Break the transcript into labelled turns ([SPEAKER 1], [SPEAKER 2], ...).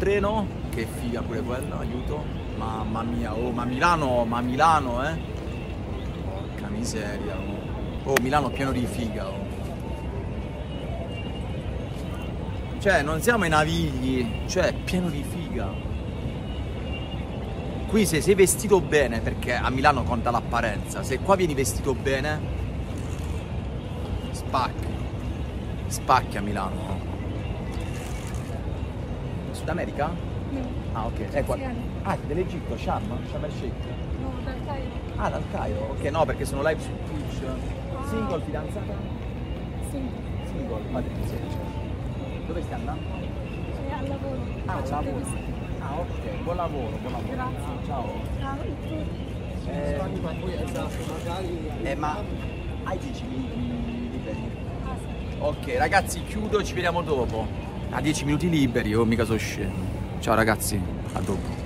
[SPEAKER 1] treno, che figa pure quella, aiuto. Mamma mia, oh, ma Milano, porca miseria, oh. Oh, Milano è pieno di figa, oh. Cioè, non siamo ai Navigli, cioè, è pieno di figa. Qui se sei vestito bene, perché a Milano conta l'apparenza, se qua vieni vestito bene, spacchi. Spacchi a Milano. Sud America?
[SPEAKER 2] No.
[SPEAKER 1] Ah, ok. Ah, dell'Egitto, Sharm el Sheikh.
[SPEAKER 2] No, dal Cairo.
[SPEAKER 1] Ah, dal Cairo? Ok, no, perché sono live su Twitch. Single, fidanzata?
[SPEAKER 2] Sì.
[SPEAKER 1] Single, matrice. Dove stai andando?
[SPEAKER 2] Al lavoro.
[SPEAKER 1] Ah,
[SPEAKER 2] Faccio
[SPEAKER 1] lavoro.
[SPEAKER 2] interviste.
[SPEAKER 1] Ah, ok, buon lavoro, buon lavoro.
[SPEAKER 2] Grazie.
[SPEAKER 1] Ciao.
[SPEAKER 2] Ciao, e tu?
[SPEAKER 3] Ma poi esatto, magari...
[SPEAKER 1] Ma hai 10 minuti liberi?
[SPEAKER 2] Ah, sì.
[SPEAKER 1] Ok, ragazzi, chiudo, ci vediamo dopo. A 10 minuti liberi, oh, mica so scemo. Ciao ragazzi, a dopo.